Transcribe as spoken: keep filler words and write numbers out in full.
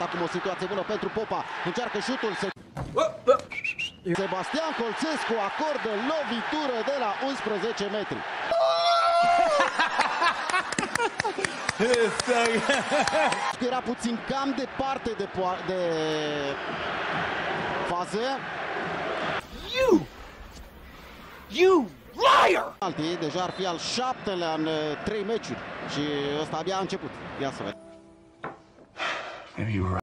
acum o situație bună pentru Popa. Încearcă șutul. Se... Sebastian Colțescu acordă lovitură de la unsprezece metri. Era puțin cam departe de, de fază. You! You liar! Alții deja ar fi al șaptelea în trei meciuri și ăsta abia a început. Ia să vedem.